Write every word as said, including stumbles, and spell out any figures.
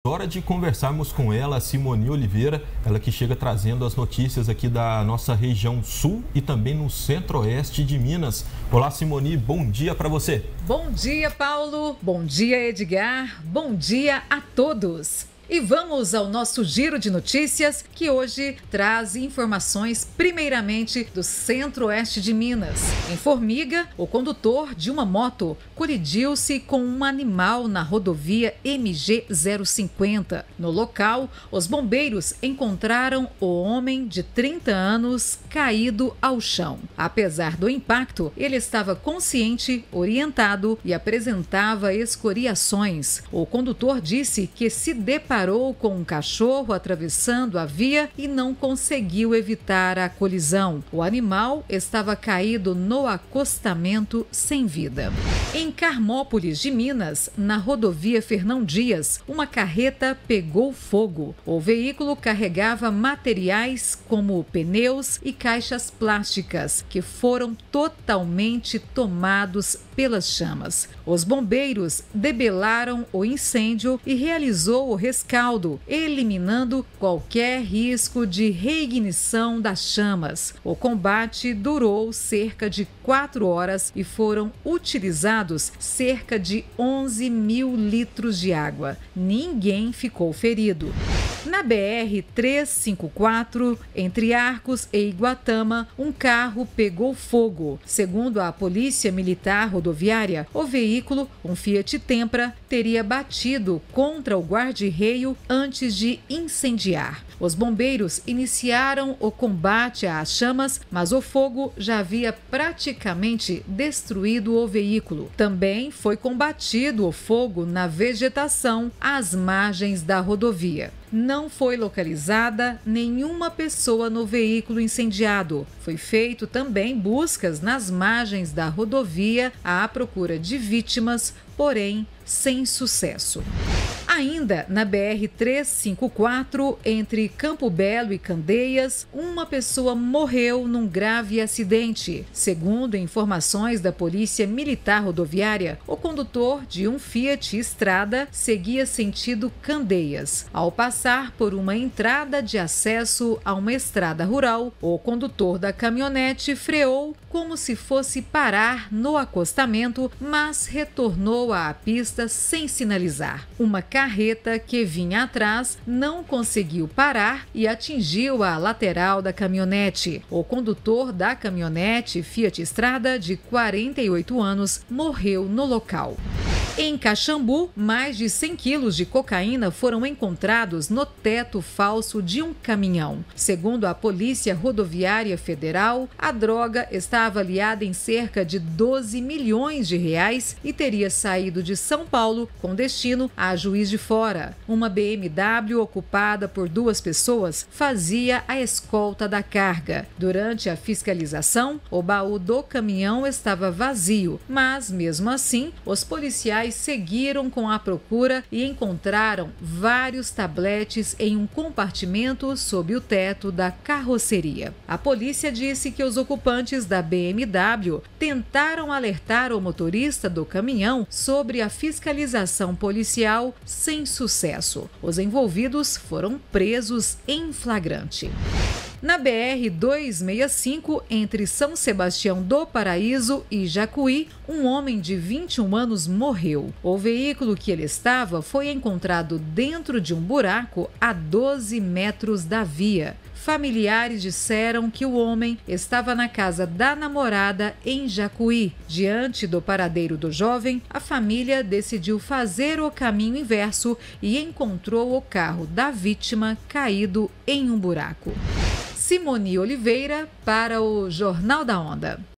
Hora de conversarmos com ela, a Simoni Oliveira, ela que chega trazendo as notícias aqui da nossa região sul e também no centro-oeste de Minas. Olá, Simoni, bom dia para você. Bom dia, Paulo. Bom dia, Edgar. Bom dia a todos. E vamos ao nosso giro de notícias, que hoje traz informações primeiramente do centro-oeste de Minas. Em Formiga, o condutor de uma moto colidiu-se com um animal na rodovia M G zero cinquenta. No local, os bombeiros encontraram o homem de trinta anos caído ao chão. Apesar do impacto, ele estava consciente, orientado e apresentava escoriações. O condutor disse que se deparou Parou com um cachorro atravessando a via e não conseguiu evitar a colisão. O animal estava caído no acostamento sem vida. Em Carmópolis de Minas, na rodovia Fernão Dias, uma carreta pegou fogo. O veículo carregava materiais como pneus e caixas plásticas que foram totalmente tomados pelas chamas. Os bombeiros debelaram o incêndio e realizou o rescaldo, eliminando qualquer risco de reignição das chamas. O combate durou cerca de quatro horas e foram utilizados cerca de onze mil litros de água. Ninguém ficou ferido. Na B R trezentos e cinquenta e quatro, entre Arcos e Iguatama, um carro pegou fogo. Segundo a Polícia Militar Rodoviária, o veículo, um Fiat Tempra, teria batido contra o guarda-reio antes de incendiar. Os bombeiros iniciaram o combate às chamas, mas o fogo já havia praticamente destruído o veículo. Também foi combatido o fogo na vegetação às margens da rodovia. Não foi localizada nenhuma pessoa no veículo incendiado. Foi feito também buscas nas margens da rodovia à procura de vítimas, porém sem sucesso. Ainda na B R trezentos e cinquenta e quatro, entre Campo Belo e Candeias, uma pessoa morreu num grave acidente. Segundo informações da Polícia Militar Rodoviária, o condutor de um Fiat Strada seguia sentido Candeias. Ao passar por uma entrada de acesso a uma estrada rural, o condutor da caminhonete freou como se fosse parar no acostamento, mas retornou à pista sem sinalizar. Uma carreta que vinha atrás não conseguiu parar e atingiu a lateral da caminhonete. O condutor da caminhonete Fiat Strada, de quarenta e oito anos, morreu no local. Em Caxambu, mais de cem quilos de cocaína foram encontrados no teto falso de um caminhão. Segundo a Polícia Rodoviária Federal, a droga está avaliada em cerca de doze milhões de reais e teria saído de São Paulo com destino a Juiz de Fora. Uma B M W ocupada por duas pessoas fazia a escolta da carga. Durante a fiscalização, o baú do caminhão estava vazio, mas mesmo assim, os policiais seguiram com a procura e encontraram vários tabletes em um compartimento sob o teto da carroceria. A polícia disse que os ocupantes da B M W tentaram alertar o motorista do caminhão sobre a fiscalização policial sem sucesso. Os envolvidos foram presos em flagrante. Na B R duzentos e sessenta e cinco, entre São Sebastião do Paraíso e Jacuí, um homem de vinte e um anos morreu. O veículo que ele estava foi encontrado dentro de um buraco a doze metros da via. Familiares disseram que o homem estava na casa da namorada em Jacuí. Diante do paradeiro do jovem, a família decidiu fazer o caminho inverso e encontrou o carro da vítima caído em um buraco. Simoni Oliveira para o Jornal da Onda.